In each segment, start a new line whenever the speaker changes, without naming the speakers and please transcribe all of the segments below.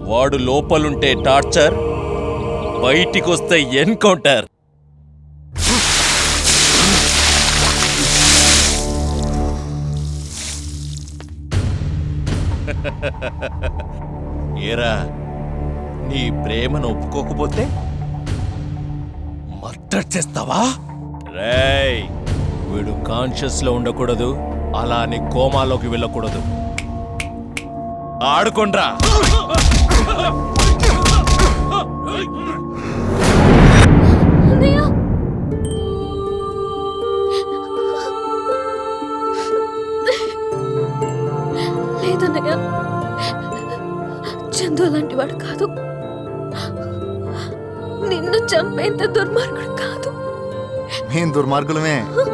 వాడు లోపలుంటే torture, బయటికొస్తే encounter. ఏరా, నీ ప్రేమను ఒప్పుకోకపోతే మర్డర్ చేస్తావా? రేయ్, వీడు కాన్షియస్ లో ఉండకూడదు, అలానే కోమాలోకి వెళ్ళకూడదు. ఆడుకోండ్రా.
లేదన్నయ్య, చందు అలాంటి వాడు కాదు. నిన్ను చంపేంత దుర్మార్గుడు కాదు.
మేము దుర్మార్గులమే.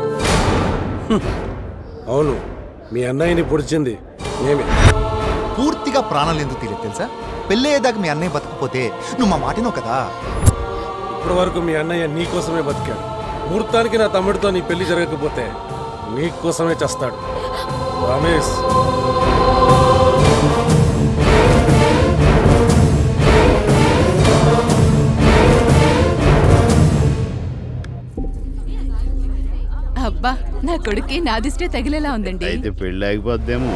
అవును, మీ అన్నయ్యని పొడిచింది మేమే.
పూర్తిగా ప్రాణాలు ఎందుకు తీయలేదు తెలుసా? పెళ్ళయ్యేదాకా మీ అన్నయ్య బతకపోతే నువ్వు మా మాటినో కదా.
ఇప్పటి వరకు మీ అన్నయ్య నీకోసమే బతికాడు. ముహూర్తానికి నా తమ్ముడితో నీ పెళ్లి జరగకపోతే నీకోసమే చేస్తాడు. రమేష్,
అబ్బా, నా కొడుక్కి నా దిష్టే తగిలేలా ఉందండి.
అయితే పెళ్ళి ఆగిపోద్దేమో.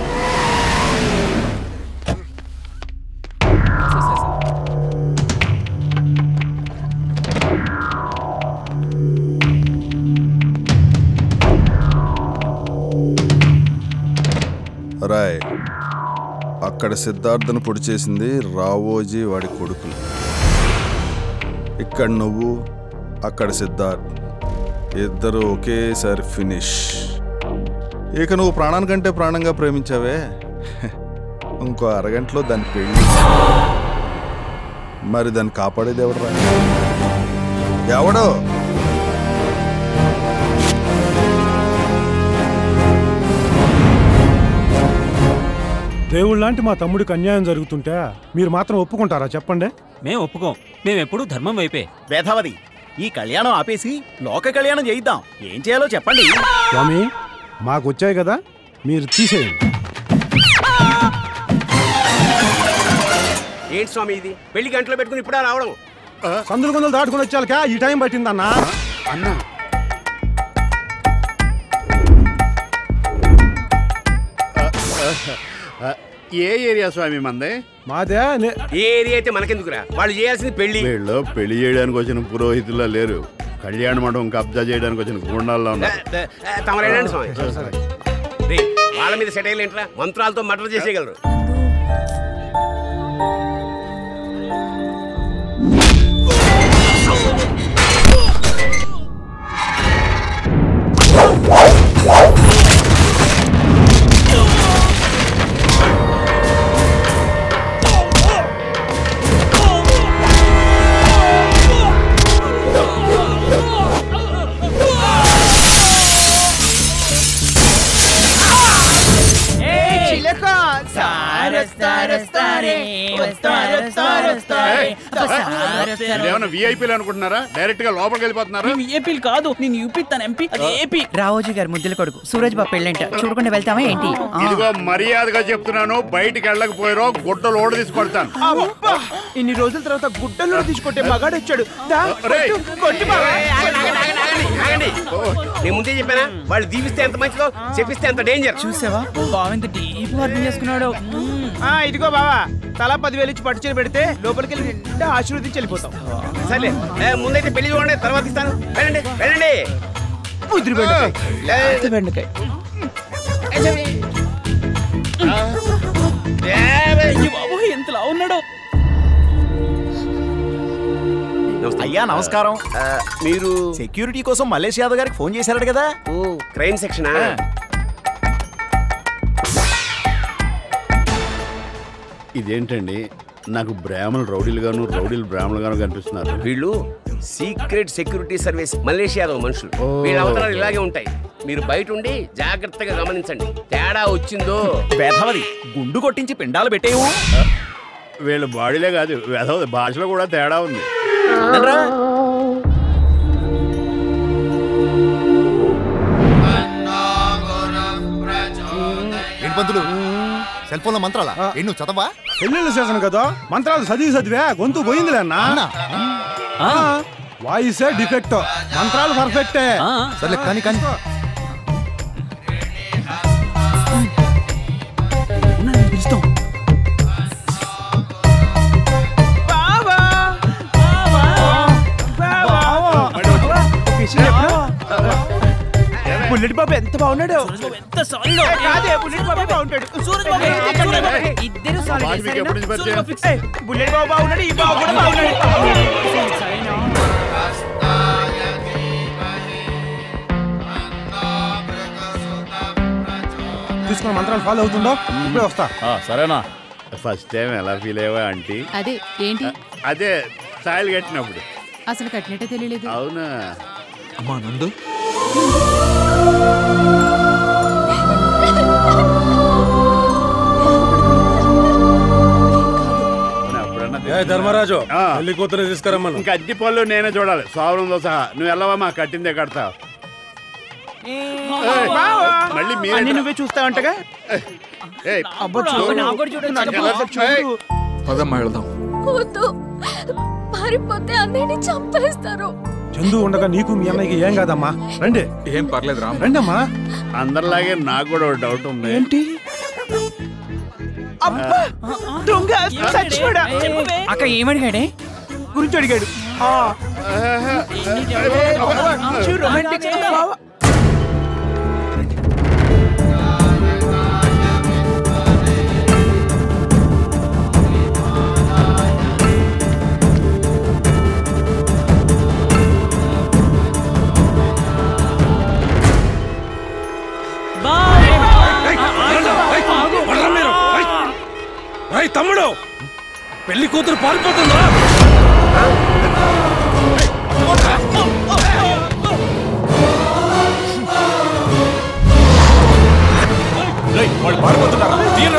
రాయ్, అక్కడ సిద్ధార్థను పొడి చేసింది రావోజీ వాడి కొడుకులు. ఇక్కడ నువ్వు, అక్కడ సిద్ధార్థ్, ఇద్దరు ఒకేసారి ఫినిష్. ఇక నువ్వు ప్రాణానికంటే ప్రాణంగా ప్రేమించావే, ఇంకో అరగంటలో దాని పెళ్ళి. మరి దాన్ని కాపాడేది ఎవడు రా? ఎవడో?
దేవుళ్ళ లాంటి మా తమ్ముడికి అన్యాయం జరుగుతుంటే మీరు మాత్రం ఒప్పుకుంటారా చెప్పండి?
మేము ఒప్పుకోం. మేమెప్పుడు ధర్మం వైపే.
వేధావతి, ఈ కళ్యాణం ఆపేసి లోక కళ్యాణం చేయిద్దాం. ఏం చేయాలో చెప్పండి.
స్వామి, మాకు వచ్చాయి కదా, మీరు తీసేయండి.
ఏంటి స్వామి ఇది? పెళ్లి గంటలో పెట్టుకుని ఇప్పుడే రావడం?
సందులు కొందలు దాటుకుని వచ్చాక ఈ టైం పట్టిందన్నా.
అన్నా, ఏ ఏరియా స్వామి మందే?
మాదే.
ఏ ఏరియా అయితే మనకెందుకురా? వాళ్ళు చేయాల్సింది పెళ్లి.
వీళ్ళు పెళ్లి చేయడానికి వచ్చిన పురోహితుల్లో లేరు, కళ్యాణ మండపం కబ్జా చేయడానికి వచ్చిన గుండాల్లో ఉన్నారు.
తమరేనండి స్వామి. వాళ్ళ మీద సెటైల్ ఏంట్రా? మంత్రాలతో మర్డర్ చేసేయగలరు.
విఐపీలు అనుకుంటున్నారా? డైరెక్ట్ గా లోపలికి వెళ్ళిపోతున్నారా?
ఏపీలు కాదు, నేను యూపీ, తన ఎంపీ. ఏపీ.
రావోజీ గారు ముద్దుల కొడుకు సూరజ్ బాబు పెళ్ళంట, చూడకుండా వెళ్తామా ఏంటి?
ఇదిగో మర్యాదగా చెప్తున్నాను, బయటికి వెళ్ళకపోయారో గుడ్డలు ఓడ తీసుకొడతాను.
ఇన్ని రోజుల తర్వాత గుడ్డలు తీసుకొట్టే మగాడు వచ్చాడు. నేను ముందే చెప్పానా, వాళ్ళు దీవిస్తే ఎంత మంచిదో, చెప్పిస్తే ఎంత డేంజర్.
చూసావా బావింత డీప్ అర్థం చేసుకున్నాడు.
ఇదిగో బావా, తలా 10,000 ఇచ్చి పట్టు చీర పెడితే లోపలికి వెళ్ళి నిండా ఆశీర్వదించి వెళ్ళిపోతాం. సరే, ముందైతే పెళ్లి చూడండి, తర్వాత ఇస్తాను. వెళ్ళండి వెళ్ళండి.
ఎంతలా ఉన్నాడు?
అయ్యా నమస్కారం. మీరు సెక్యూరిటీ కోసం మల్లేష్ యాదవ్ గారికి ఫోన్ చేశారట కదా? క్రైమ్ సెక్షనా?
ఇదేంటండి, నాకు బ్రాహ్మణులు రౌడీలుగాను, రౌడీలు బ్రాహ్మణులుగాను కనిపిస్తున్నారు.
వీళ్ళు secret security service Mallesh Yadav మనుషులు. వీళ్ళ అవతరాలు ఇలాగే ఉంటాయి. మీరు బయట ఉండి జాగ్రత్తగా గమనించండి. తేడా వచ్చిందో వేధవది గుండు కొట్టించి పిండాలు పెట్టేవు.
వీళ్ళ బాడీలే కాదు, వేధవది భాషలో కూడా తేడా ఉంది.
పంతులు, సెల్ ఫోన్ లో మంత్రాలా నువ్వు చదవా?
పెళ్ళిళ్ళ సీజన్ కదా, మంత్రాలు చదివే గొంతు పోయిందిలే అన్న. వాయిసే డిఫెక్ట్, మంత్రాలు పర్ఫెక్టే.
సర్లే కానీ కానీ
బుల్లెట్ బాబు ఎంత బాగున్నాడు.
ఎంత సాలిడ్
బుల్లెట్ బాబు బాగుంటాడు.
ఇద్దరు
బుల్లెట్ బాబు బాగున్నాడు, ఈ బాబు కూడా బాగున్నాడు.
తీసుకున్న మంత్రాలు ఫాలో అవుతుండో ఇప్పుడే వస్తా.
సరేనా? ఫస్ట్ టైం ఎలా ఫీల్ అయ్యావా ఆంటీ?
అదే ఏంటి?
అదే తాయిలు కట్టినప్పుడు.
అసలు కట్టినట్టే తెలియలేదు.
అవునా?
అమ్మా నందు,
ధర్మరాజు పెళ్లి కూతురు తీసుకురమ్మను.
ఇంకా అద్దె పళ్ళు నేనే చూడాలి, సోవరంతో సహా. నువ్వు వెళ్ళవా? మా కట్టిందే కడతావు. మళ్ళీ
అన్ని నువ్వే చూస్తావంటగా.
వద్దు, పారిపోతే అన్నయ్యని చంపేస్తారు.
చందు ఉండగా నీకు మీ అన్నయ్యకి ఏం కాదమ్మా. రండి.
ఏం పర్లేదు రా.
రండి అమ్మా.
అందరిలాగే నాకు కూడా ఒక డౌట్ ఉంది.
ఏంటి? దొంగ చచ్చిపోయాడా?
అక్క ఏమడిగాడే?
గురించి అడిగాడు. రొమాంటిక్ బావ.
తమ్ముడు, పెళ్లి కూతురు పారిపోతుందా?
వాళ్ళు పారిపోతున్నారా?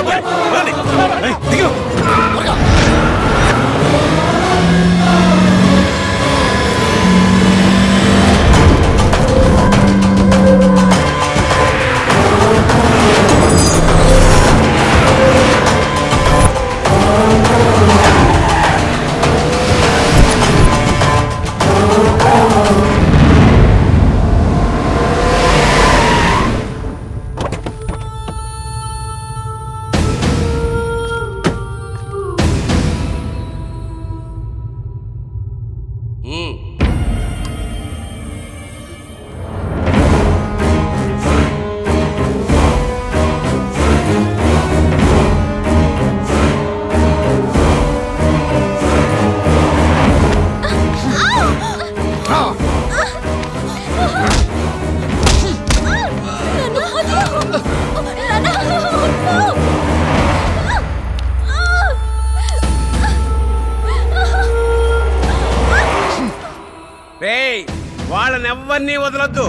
వాళ్ళనెవ్వరినీ వదలొద్దు.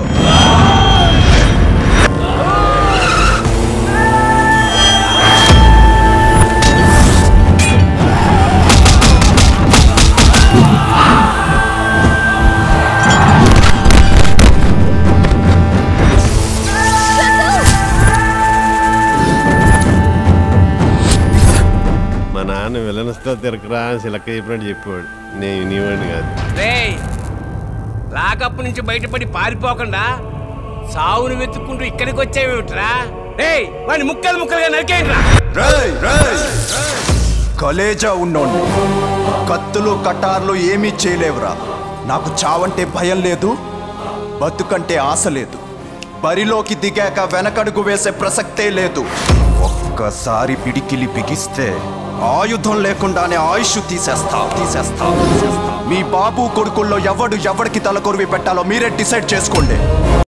మా నాన్న విలనస్తా తిరగరా అని సిలక్క చెప్పినట్టు చెప్పాడు. నేను వినేవాడిని కాదు.
లాకప్ నుంచి బయటపడి పారిపోకుండా సావును వెతుక్కుంటూ ఇక్కడికి వచ్చావేమిట్రా? రేయ్, వాడిని ముక్కలు ముక్కలుగా నరికేయండిరా.
కలేజా ఉన్నోండి, కత్తులు కటార్లు ఏమీ చేయలేవురా. నాకు చావంటే భయం లేదు, బతుకంటే ఆశ లేదు. బరిలోకి దిగాక వెనకడుగు వేసే ప్రసక్తే లేదు. ఒక్కసారి పిడికిలి బిగిస్తే ఆయుధం లేకుండానే ఆయుష్ తీసేస్తా. మీ బాబు కొడుకుల్లో ఎవడికి తలకొరివి పెట్టాలో మీరే డిసైడ్ చేసుకోండి.